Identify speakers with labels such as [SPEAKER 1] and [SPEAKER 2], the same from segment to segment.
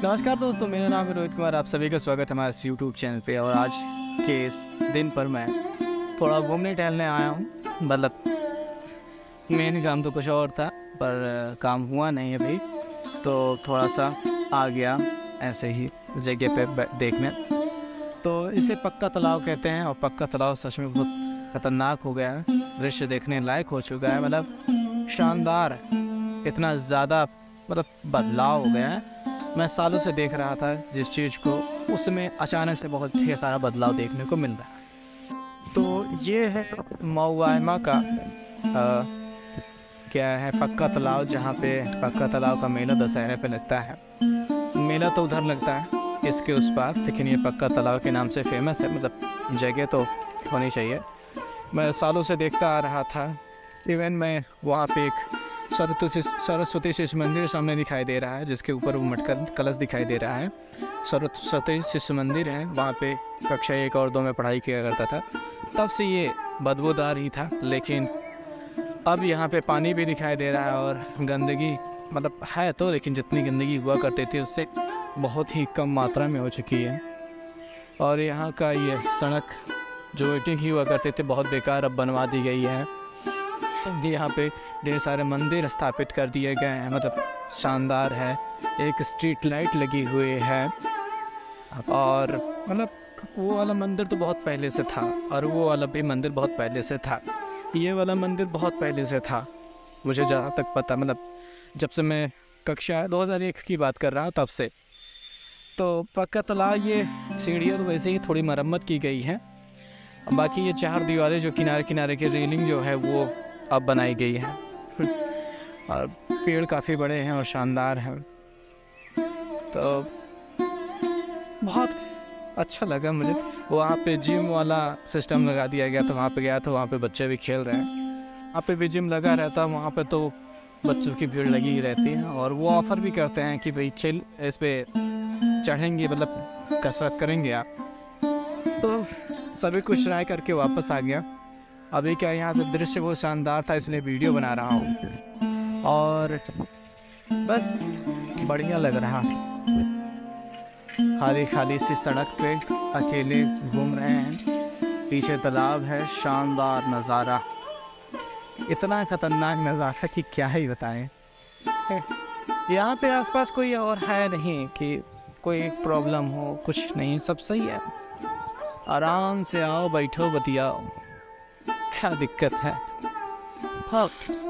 [SPEAKER 1] नमस्कार दोस्तों, मेरा नाम है रोहित कुमार। आप सभी का स्वागत है हमारे इस यूट्यूब चैनल पे। और आज के इस दिन पर मैं थोड़ा घूमने टहलने आया हूँ। मतलब मेन काम तो कुछ और था, पर काम हुआ नहीं अभी, तो थोड़ा सा आ गया ऐसे ही जगह पे देखने। तो इसे पक्का तालाब कहते हैं, और पक्का तालाब सच में बहुत ख़तरनाक हो गया है। दृश्य देखने लायक हो चुका है, मतलब शानदार। इतना ज़्यादा मतलब बदलाव हो गया है। मैं सालों से देख रहा था जिस चीज़ को, उसमें अचानक से बहुत ढेर सारा बदलाव देखने को मिल रहा है। तो ये है मऊआयमा का क्या है, पक्का तालाब, जहाँ पे पक्का तालाब का मेला दशहरे पे लगता है। मेला तो उधर लगता है इसके उस पार, लेकिन ये पक्का तालाब के नाम से फेमस है। मतलब जगह तो होनी चाहिए। मैं सालों से देखता आ रहा था। इवन मैं वहाँ पे एक सरस्वती शिशु मंदिर सामने दिखाई दे रहा है, जिसके ऊपर वो मटका कलश दिखाई दे रहा है। सरस्वती शिशु मंदिर है, वहाँ पे कक्षा 1 और 2 में पढ़ाई किया करता था। तब से ये बदबूदार ही था, लेकिन अब यहाँ पे पानी भी दिखाई दे रहा है। और गंदगी मतलब है तो, लेकिन जितनी गंदगी हुआ करती थी उससे बहुत ही कम मात्रा में हो चुकी है। और यहाँ का ये सड़क जो ईंटें की हुआ करते थे बहुत बेकार अब बनवा दी गई है। यहाँ पे ढेर सारे मंदिर स्थापित कर दिए गए हैं, मतलब शानदार है। एक स्ट्रीट लाइट लगी हुई है। और मतलब वो वाला मंदिर तो बहुत पहले से था, और वो वाला भी मंदिर बहुत पहले से था। ये वाला मंदिर बहुत पहले से था, मुझे जहाँ तक पता, मतलब जब से मैं कक्षा 2001 की बात कर रहा हूँ तब से। तो पक्का तालाब, ये सीढ़ियाँ तो वैसे ही थोड़ी मरम्मत की गई है। बाकी ये 4 दीवारें जो किनारे किनारे की रेलिंग जो है वो अब बनाई गई है। और पेड़ काफ़ी बड़े हैं और शानदार हैं। तो बहुत अच्छा लगा मुझे। वहाँ पे जिम वाला सिस्टम लगा दिया गया था। वहाँ पे गया था, वहाँ पे बच्चे भी खेल रहे हैं। वहाँ पे भी जिम लगा रहता, वहाँ पे तो बच्चों की भीड़ लगी ही रहती है। और वो ऑफ़र भी करते हैं कि भाई चल इस पे चढ़ेंगे, मतलब कसरत करेंगे आप। तो सभी कुछ ट्राई करके वापस आ गया। अभी क्या, यहाँ पे दृश्य बहुत शानदार था, इसलिए वीडियो बना रहा हूँ। और बस बढ़िया लग रहा है। खाली खाली सी सड़क पे अकेले घूम रहे हैं। पीछे तालाब है, शानदार नज़ारा। इतना ख़तरनाक नज़ारा कि क्या ही बताएं। यहाँ पे आसपास कोई और है नहीं कि कोई प्रॉब्लम हो, कुछ नहीं, सब सही है। आराम से आओ, बैठो, बतियाओ, क्या दिक्कत है। हाँ,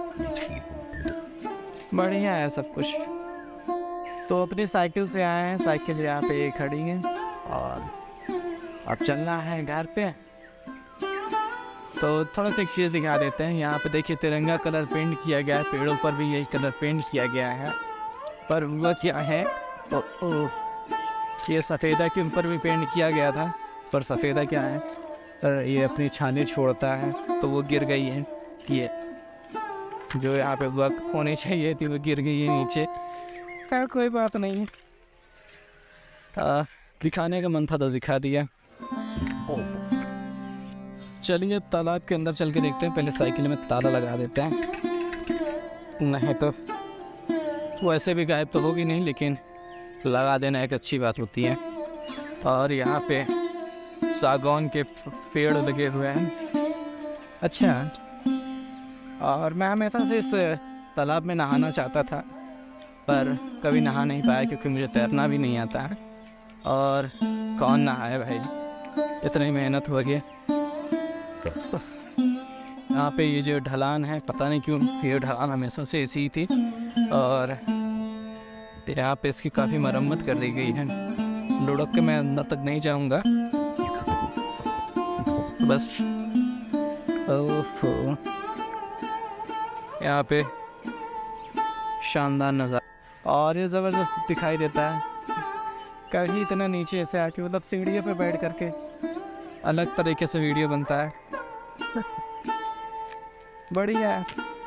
[SPEAKER 1] बढ़िया है सब कुछ। तो अपनी साइकिल से आए हैं, साइकिल यहाँ पे खड़ी है, और अब चलना है घर पे। तो थोड़ा सा एक चीज़ दिखा देते हैं। यहाँ पे देखिए तिरंगा कलर पेंट किया गया है, पेड़ों पर भी यही कलर पेंट किया गया है। पर हुआ क्या है, ये सफ़ेदा के ऊपर भी पेंट किया गया था, पर सफ़ेदा क्या है, ये अपनी छानी छोड़ता है, तो वो गिर गई है। ये जो यहाँ पे वर्क होनी चाहिए थी वो गिर गई है नीचे। खैर कोई बात नहीं, दिखाने का मन था तो दिखा दिया। चलिए तालाब के अंदर चल के देखते हैं। पहले साइकिल में ताला लगा देते हैं, नहीं तो वैसे भी गायब तो होगी नहीं, लेकिन लगा देना एक अच्छी बात होती है। और यहाँ पे सागौन के पेड़ लगे हुए हैं। अच्छा, और मैं हमेशा से इस तालाब में नहाना चाहता था, पर कभी नहा नहीं पाया क्योंकि मुझे तैरना भी नहीं आता है। और कौन नहाए भाई, इतनी मेहनत हो गई। यहाँ पे ये जो ढलान है, पता नहीं क्यों ये ढलान हमेशा से ऐसी ही थी, और यहाँ पे इसकी काफ़ी मरम्मत कर दी गई है। लुढ़क के मैं अंदर तक नहीं जाऊँगा, बस ओफो, यहाँ पे शानदार नज़ारा। और ये ज़बरदस्त दिखाई देता है। कहीं इतना नीचे से आके, मतलब सीढ़ियों पे बैठ करके अलग तरीके से वीडियो बनता है। बढ़िया है।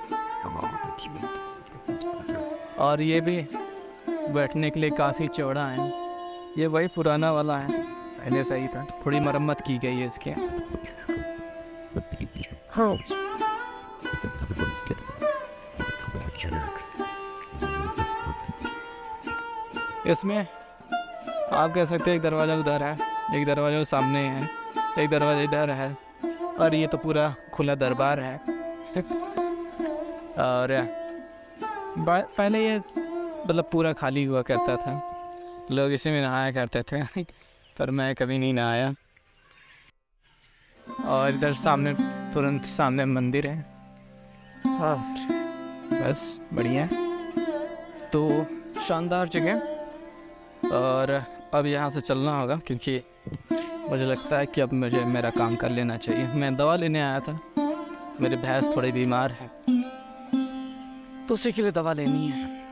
[SPEAKER 1] और ये भी बैठने के लिए काफ़ी चौड़ा है। ये वही पुराना वाला है, पहले से ही था, थोड़ी मरम्मत की गई है इसके। इसमें आप कह सकते हैं एक दरवाज़ा उधर है, एक दरवाज़ा सामने है, एक दरवाज़ा इधर है, और ये तो पूरा खुला दरबार है। और पहले ये मतलब पूरा खाली हुआ करता था, लोग इसी में नहाया करते थे पर मैं कभी नहीं नहाया। और इधर सामने, तुरंत सामने मंदिर है। हाँ, बस बढ़िया है। तो शानदार जगह। और अब यहाँ से चलना होगा क्योंकि मुझे लगता है कि अब मुझे मेरा काम कर लेना चाहिए। मैं दवा लेने आया था, मेरी भैंस थोड़ी बीमार है तो उसी के लिए दवा लेनी है।